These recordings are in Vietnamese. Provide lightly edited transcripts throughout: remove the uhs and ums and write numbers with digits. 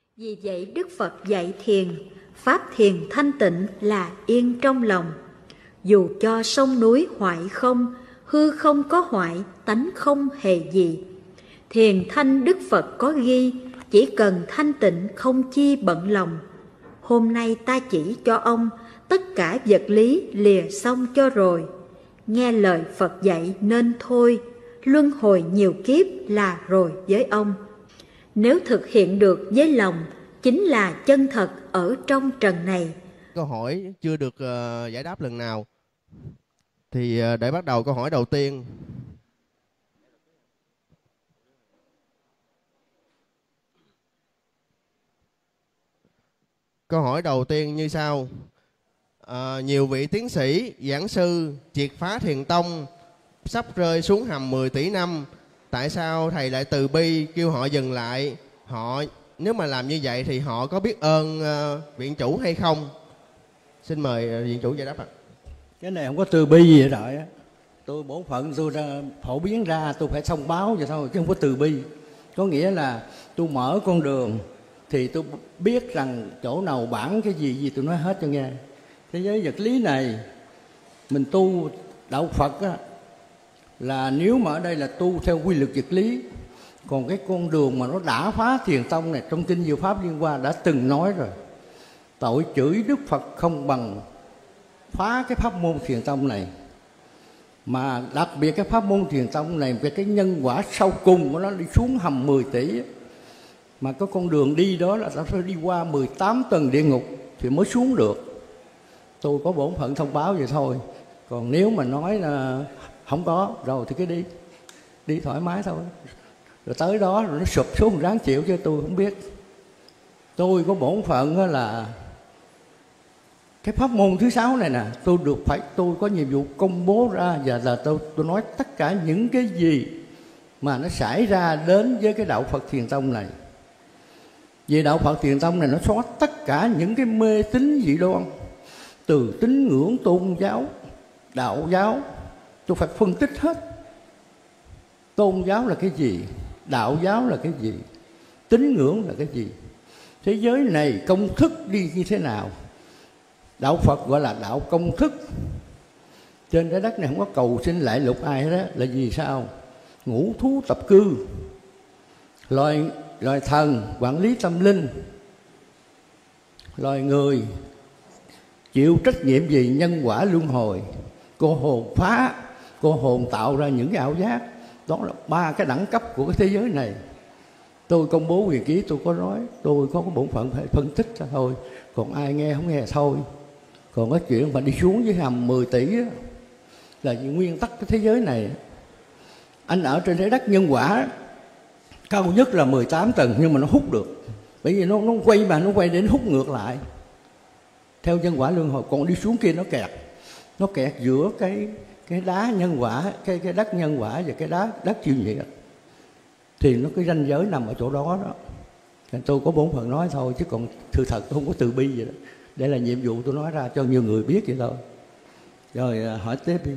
Vì vậy Đức Phật dạy thiền, pháp thiền thanh tịnh là yên trong lòng. Dù cho sông núi hoại không, hư không có hoại, tánh không hề gì. Thiền thanh Đức Phật có ghi, chỉ cần thanh tịnh không chi bận lòng. Hôm nay ta chỉ cho ông, tất cả vật lý lìa xong cho rồi. Nghe lời Phật dạy nên thôi, luân hồi nhiều kiếp là rồi với ông. Nếu thực hiện được với lòng, chính là chân thật ở trong trần này. Câu hỏi chưa được giải đáp lần nào. Thì để bắt đầu câu hỏi đầu tiên. Câu hỏi đầu tiên như sau. Nhiều vị tiến sĩ, giảng sư triệt phá thiền tông sắp rơi xuống hầm 10 tỷ năm. Tại sao thầy lại từ bi kêu họ dừng lại? Nếu mà làm như vậy thì họ có biết ơn viện chủ hay không? Xin mời viện chủ giải đáp ạ. Cái này không có từ bi gì vậy á. Tôi bổn phận tôi ra phổ biến ra, tôi phải thông báo vậy thôi, chứ không có từ bi. Có nghĩa là tôi mở con đường thì tôi biết rằng chỗ nào bản cái gì tôi nói hết cho nghe. Thế giới vật lý này mình tu đạo Phật á, là nếu mà ở đây là tu theo quy luật vật lý. Còn cái con đường mà nó đã phá thiền tông này, trong kinh Diệu Pháp Liên Hoa đã từng nói rồi. Tội chửi Đức Phật không bằng phá cái pháp môn thiền tông này. Mà đặc biệt cái pháp môn thiền tông này về cái nhân quả sau cùng của nó đi xuống hầm 10 tỷ. Mà có con đường đi đó là ta phải đi qua 18 tầng địa ngục thì mới xuống được. Tôi có bổn phận thông báo vậy thôi. Còn nếu mà nói là không có rồi thì cứ đi thoải mái thôi. Rồi tới đó rồi nó sụp xuống ráng chịu, chứ tôi không biết. Tôi có bổn phận là cái pháp môn thứ 6 này nè, tôi có nhiệm vụ công bố ra, và là tôi nói tất cả những cái gì mà nó xảy ra đến với cái đạo Phật Thiền Tông này. Vì đạo Phật Thiền Tông này nó xóa tất cả những cái mê tín dị đoan, từ tín ngưỡng tôn giáo, đạo giáo, tôi phải phân tích hết. Tôn giáo là cái gì? Đạo giáo là cái gì? Tín ngưỡng là cái gì? Thế giới này công thức đi như thế nào? Đạo Phật gọi là đạo công thức. Trên trái đất này không có cầu xin lại lục ai hết đó. Là vì sao? Ngũ thú tập cư, loài thần quản lý tâm linh, loài người chịu trách nhiệm gì? Nhân quả luân hồi. Cô hồn phá, cô hồn tạo ra những cái ảo giác. Đó là 3 cái đẳng cấp của cái thế giới này. Tôi công bố quyền ký, tôi có nói, tôi có cái bổn phận phải phân tích ra thôi. Còn ai nghe không nghe thôi. Còn cái chuyện mà đi xuống dưới hầm 10 tỷ đó, là những nguyên tắc cái thế giới này. Anh ở trên trái đất nhân quả cao nhất là 18 tầng, nhưng mà nó hút được. Bởi vì nó quay mà nó quay đến hút ngược lại theo nhân quả luân hồi. Còn đi xuống kia nó kẹt giữa cái đá nhân quả, cái đất nhân quả và cái đất chịu nhiệt. Thì nó cái ranh giới nằm ở chỗ đó đó. Nên tôi có bổn phận nói thôi, chứ còn sự thật tôi không có từ bi vậy đó. Đây là nhiệm vụ tôi nói ra cho nhiều người biết vậy thôi. Rồi hỏi tiếp đi.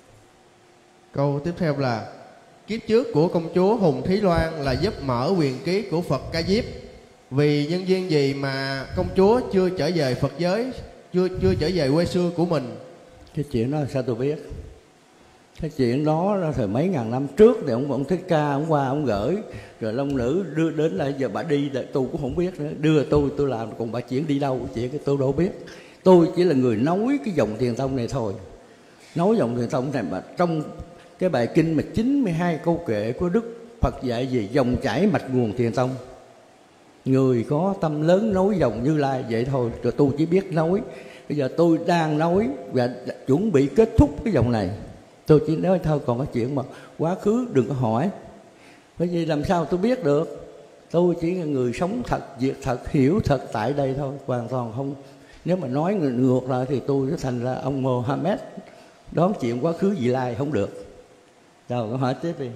Câu tiếp theo là: kiếp trước của công chúa Hùng Thí Loan là giúp mở quyền ký của Phật Ca Diếp. Vì nhân duyên gì mà công chúa chưa trở về Phật giới, chưa trở về quê xưa của mình? Cái chuyện đó sao tôi biết? Cái chuyện đó là thời mấy ngàn năm trước thì ông Thích Ca ông qua ông gửi, rồi Long Nữ đưa đến là giờ bà đi, tôi cũng không biết nữa. Đưa tôi làm, còn bà chuyện đi đâu chuyện cái tôi đâu biết. Tôi chỉ là người nối cái dòng Thiền Tông này thôi. Nối dòng Thiền Tông này mà trong cái bài kinh mà 92 câu kệ của Đức Phật dạy gì? Dòng chảy mạch nguồn Thiền Tông. Người có tâm lớn nối dòng Như Lai vậy thôi. Rồi tôi chỉ biết nối. Bây giờ tôi đang nối và chuẩn bị kết thúc cái dòng này. Tôi chỉ nói thôi, còn cái chuyện mà quá khứ đừng có hỏi. Bởi vì làm sao tôi biết được? Tôi chỉ là người sống thật, việc thật, hiểu thật tại đây thôi. Hoàn toàn không. Nếu mà nói ngược lại thì tôi sẽ thành ra ông Mohammed đón chuyện quá khứ vị lai, không được. Rồi câu hỏi tiếp đi.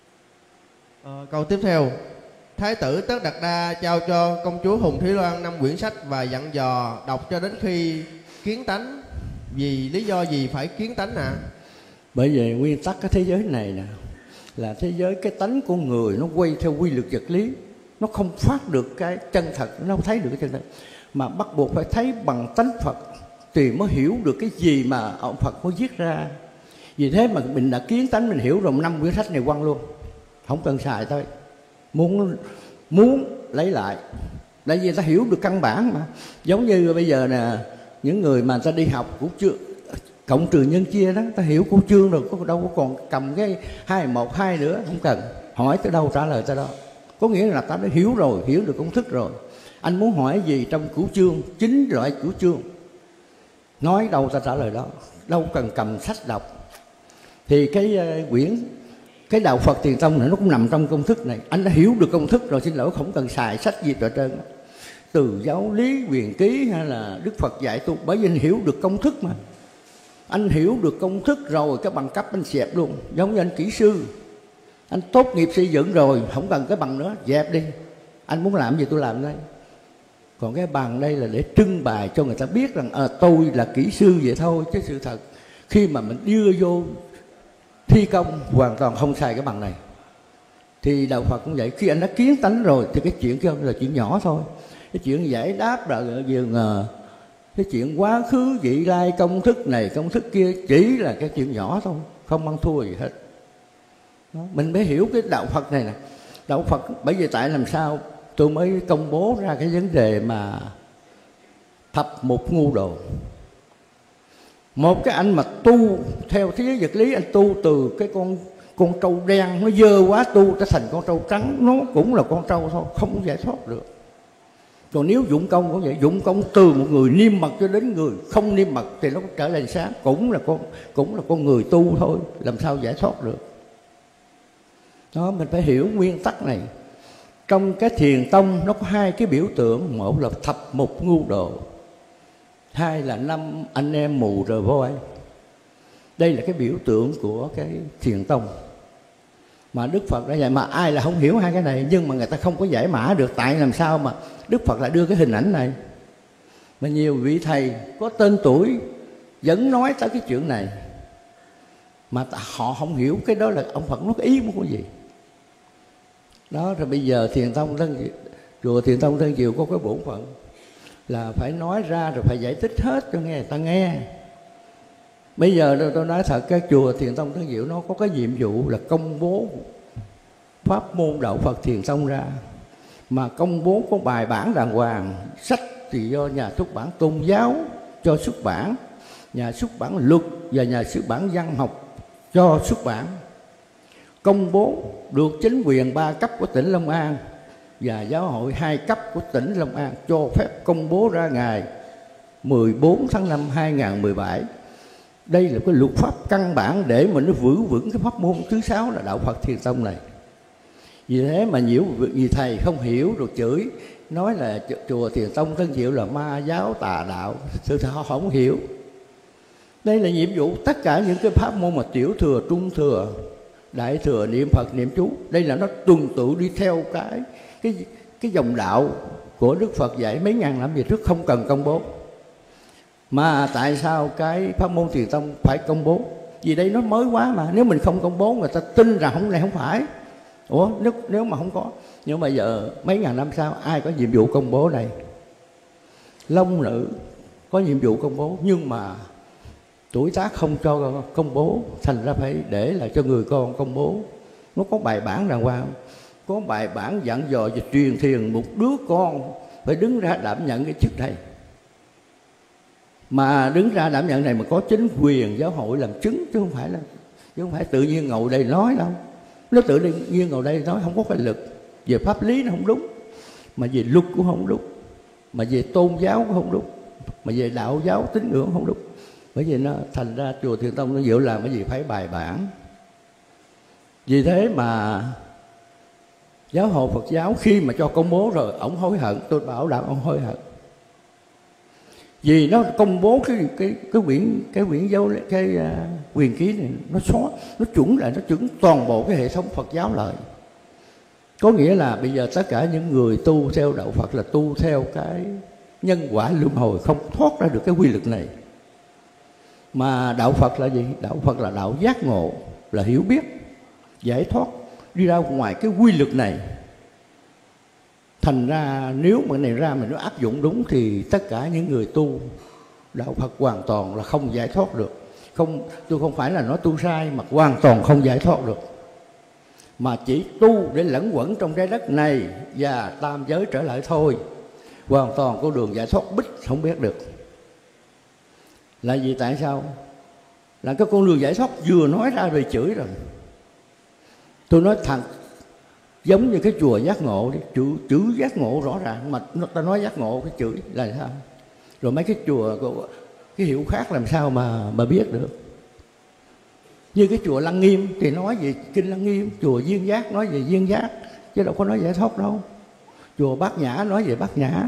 Câu tiếp theo: Thái tử Tất Đạt Đa trao cho công chúa Hùng Thí Loan 5 quyển sách và dặn dò đọc cho đến khi kiến tánh. Vì lý do gì phải kiến tánh ạ? Bởi vì nguyên tắc cái thế giới này nè là thế giới cái tánh của người nó quay theo quy luật vật lý. nó không phát được cái chân thật, nó không thấy được cái chân thật, mà bắt buộc phải thấy bằng tánh Phật thì mới hiểu được cái gì mà ông Phật mới viết ra. Vì thế mà mình đã kiến tánh, mình hiểu rồi 5 quyển sách này quăng luôn, không cần xài thôi. Muốn lấy lại, tại vì ta hiểu được căn bản mà. Giống như bây giờ nè, những người mà ta đi học cũng chưa cộng trừ nhân chia đó, ta hiểu cô chương rồi, có đâu có còn cầm cái 2 1 2 nữa, không cần hỏi tới đâu trả lời tới đó. Có nghĩa là ta đã hiểu rồi, hiểu được công thức rồi. Anh muốn hỏi gì trong cửu chương, 9 loại cửu chương, nói đâu ta trả lời đó, đâu cần cầm sách đọc. Thì cái đạo Phật Thiền Tông này nó cũng nằm trong công thức này. Anh đã hiểu được công thức rồi, xin lỗi, không cần xài sách gì trò trơn. Từ giáo lý, quyền ký hay là Đức Phật dạy tu, bởi vì anh hiểu được công thức mà. Anh hiểu được công thức rồi, cái bằng cấp anh xẹp luôn. Giống như anh kỹ sư, anh tốt nghiệp xây dựng rồi, không cần cái bằng nữa, dẹp đi. Anh muốn làm gì tôi làm đây. Còn cái bằng đây là để trưng bày cho người ta biết rằng tôi là kỹ sư vậy thôi. Chứ sự thật khi mà mình đưa vô thi công hoàn toàn không xài cái bằng này. Thì đạo Phật cũng vậy, khi anh đã kiến tánh rồi thì cái chuyện kia là chuyện nhỏ thôi. Cái chuyện giải đáp là cái chuyện quá khứ vị lai, công thức này công thức kia chỉ là cái chuyện nhỏ thôi, không ăn thua gì hết. Đó, mình mới hiểu cái đạo Phật này nè. Đạo Phật, bởi vì tại làm sao tôi mới công bố ra cái vấn đề mà thập mục ngu đồ. Một cái anh mà tu theo thế giới vật lý, anh tu từ cái con trâu đen nó dơ quá, tu trở thành con trâu trắng, nó cũng là con trâu thôi, không giải thoát được. Còn nếu dụng công cũng vậy, dụng công từ một người niêm mật cho đến người không niêm mật thì nó trở lại sáng, cũng là con người tu thôi, làm sao giải thoát được. Đó, mình phải hiểu nguyên tắc này. Trong cái Thiền Tông nó có 2 cái biểu tượng, một là thập mục ngu đồ, 2 là 5 anh em mù rờ voi. Đây là cái biểu tượng của cái Thiền Tông mà Đức Phật đã dạy, mà ai là không hiểu 2 cái này, nhưng mà người ta không có giải mã được. Tại làm sao mà Đức Phật lại đưa cái hình ảnh này, mà nhiều vị thầy có tên tuổi vẫn nói tới cái chuyện này mà họ không hiểu cái đó là ông Phật nói cái ý muốn cái gì. Đó, rồi bây giờ chùa Thiền Tông Tân Diệu có cái bổn phận là phải nói ra rồi phải giải thích hết cho người ta nghe. Bây giờ tôi nói thật, cái chùa Thiền Tông Tân Diệu nó có cái nhiệm vụ là công bố pháp môn đạo Phật Thiền Tông ra, mà công bố có bài bản đàng hoàng. Sách thì do nhà xuất bản tôn giáo cho xuất bản, nhà xuất bản luật và nhà xuất bản văn học cho xuất bản. Công bố được chính quyền 3 cấp của tỉnh Long An và giáo hội 2 cấp của tỉnh Long An cho phép công bố ra ngày 14 tháng 5 2017. Đây là cái luật pháp căn bản để mà nó giữ vững cái pháp môn thứ 6 là đạo Phật Thiền Tông này. Vì thế mà nhiều vị thầy không hiểu rồi chửi, nói là chùa Thiền Tông Tân Diệu là ma giáo tà đạo. Sự thật họ không hiểu. Đây là nhiệm vụ tất cả những cái pháp môn mà tiểu thừa, trung thừa, đại thừa, niệm Phật, niệm chú. Đây là nó tuần tự đi theo cái dòng đạo của Đức Phật dạy mấy ngàn năm về trước, không cần công bố. Mà tại sao cái pháp môn Thiền Tông phải công bố? Vì đây nó mới quá mà. Nếu mình không công bố người ta tin rằng không này không phải. Ủa nếu mà không có. Nhưng mà giờ mấy ngàn năm sau ai có nhiệm vụ công bố này? Long nữ có nhiệm vụ công bố, nhưng mà tuổi tác không cho công bố, thành ra phải để lại cho người con công bố. Nó có bài bản đàng hoàng, có bài bản dặn dò và truyền thiền một đứa con phải đứng ra đảm nhận cái chức này. Mà đứng ra đảm nhận này mà có chính quyền giáo hội làm chứng, chứ không phải tự nhiên ngồi đây nói đâu. Nó tự nhiên ngồi đây nói không có cái lực. Về pháp lý nó không đúng, mà về luật cũng không đúng, mà về tôn giáo cũng không đúng, mà về đạo giáo tín ngưỡng không đúng. Bởi vì nó thành ra chùa Thiền Tông nó dựa làm cái gì phải bài bản. Vì thế mà giáo hội Phật giáo khi mà cho công bố rồi ổng hối hận, tôi bảo đảm ổng hối hận. Vì nó công bố cái quyền ký này, nó chuẩn lại, nó chuẩn toàn bộ cái hệ thống Phật giáo lại. Có nghĩa là bây giờ tất cả những người tu theo đạo Phật là tu theo cái nhân quả luân hồi, không thoát ra được cái quy luật này. Mà đạo Phật là gì? Đạo Phật là đạo giác ngộ, là hiểu biết, giải thoát, đi ra ngoài cái quy luật này. Thành ra nếu mà cái này ra mình nó áp dụng đúng thì tất cả những người tu đạo Phật hoàn toàn là không giải thoát được. Không, tôi không phải là nói tu sai, mà hoàn toàn không giải thoát được, mà chỉ tu để lẫn quẩn trong trái đất này và tam giới trở lại thôi. Hoàn toàn con đường giải thoát bích không biết được. Là vì tại sao? Là cái con đường giải thoát vừa nói ra về chửi rồi. Tôi nói thẳng, giống như cái chùa giác ngộ đi, chữ giác ngộ rõ ràng, mà ta nói giác ngộ cái chửi là sao? Rồi mấy cái chùa cái hiệu khác làm sao mà biết được? Như cái chùa Lăng Nghiêm thì nói về kinh Lăng Nghiêm, chùa Duyên Giác nói về Duyên Giác, chứ đâu có nói giải thoát đâu. Chùa Bát Nhã nói về Bát Nhã,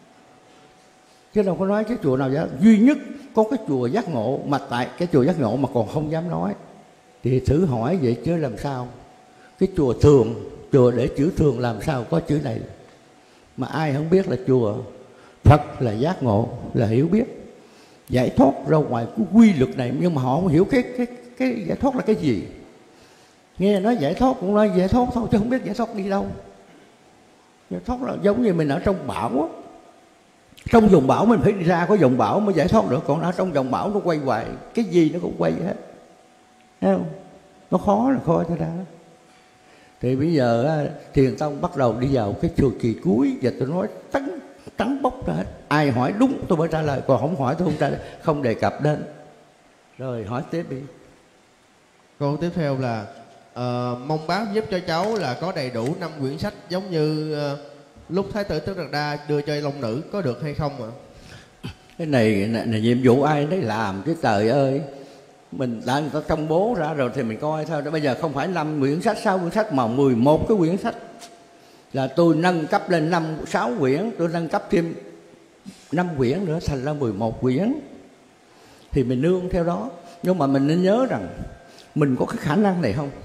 chứ đâu có nói cái chùa nào giải. Duy nhất có cái chùa giác ngộ, mà tại cái chùa giác ngộ mà còn không dám nói, thì thử hỏi vậy chứ làm sao? Cái chùa thường, chùa để chữ thường làm sao có chữ này? Mà ai không biết là chùa Phật là giác ngộ, là hiểu biết giải thoát ra ngoài cái quy luật này, nhưng mà họ không hiểu cái giải thoát là cái gì. Nghe nói giải thoát cũng nói giải thoát thôi, chứ không biết giải thoát đi đâu. Giải thoát là giống như mình ở trong bão á. Trong dòng bão mình phải đi ra có dòng bão mới giải thoát được, còn ở trong dòng bão nó quay hoài, cái gì nó cũng quay hết. Thấy không? Nó khó là khó cho đó. Thì bây giờ Thiền Tông bắt đầu đi vào cái chu kỳ cuối, và tôi nói trắng bóc ra hết. Ai hỏi đúng tôi mới trả lời, còn không hỏi tôi không trả lời, không đề cập đến. Rồi hỏi tiếp đi. Câu tiếp theo là mong bác giúp cho cháu là có đầy đủ 5 quyển sách giống như lúc Thái tử Tất Đạt Đa đưa cho Long Nữ, có được hay không ạ? Cái này là nhiệm vụ ai đấy làm chứ trời ơi. Mình đã người ta công bố ra rồi thì mình coi thôi. Bây giờ không phải 5 quyển sách, 6 quyển sách, mà 11 cái quyển sách. Là tôi nâng cấp lên 6 quyển, tôi nâng cấp thêm 5 quyển nữa, thành ra 11 quyển. Thì mình nương theo đó. Nhưng mà mình nên nhớ rằng mình có cái khả năng này không?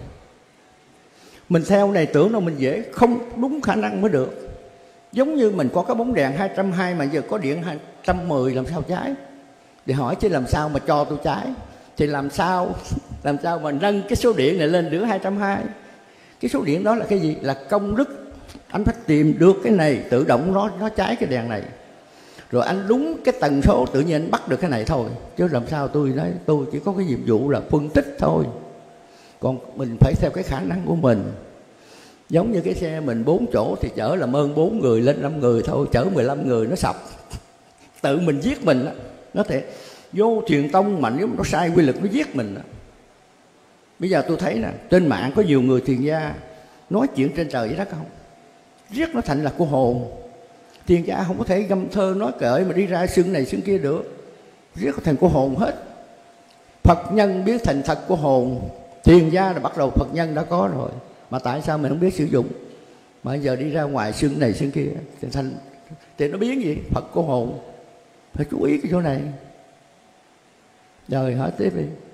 Mình theo này tưởng đâu mình dễ, không đúng khả năng mới được. Giống như mình có cái bóng đèn 220 mà giờ có điện 210 làm sao cháy? Để hỏi chứ làm sao mà cho tôi cháy? Thì làm sao mà nâng cái số điện này lên được 220? Cái số điện đó là cái gì? Là công đức. Anh phải tìm được cái này, tự động nó cháy cái đèn này. Rồi anh đúng cái tần số tự nhiên anh bắt được cái này thôi. Chứ làm sao tôi nói tôi chỉ có cái nhiệm vụ là phân tích thôi. Còn mình phải theo cái khả năng của mình. Giống như cái xe mình 4 chỗ thì chở làm ơn 4 người lên 5 người thôi, chở 15 người nó sập. Tự mình giết mình đó. Nó thể vô Thiền Tông mà nếu nó sai quy luật nó giết mình đó. Bây giờ tôi thấy nè, trên mạng có nhiều người thiền gia nói chuyện trên trời dưới đất không? Riết nó thành là cô hồn. Thiền gia không có thể ngâm thơ nói cởi mà đi ra xưng này xưng kia được. Riết thành cô hồn hết. Phật nhân biết thành thật của hồn, thiền gia là bắt đầu Phật nhân đã có rồi. Mà tại sao mình không biết sử dụng? Mà giờ đi ra ngoài xưng này xưng kia thì nó biến gì? Phật của hồn. Phải chú ý cái chỗ này. Rồi hỏi tiếp đi.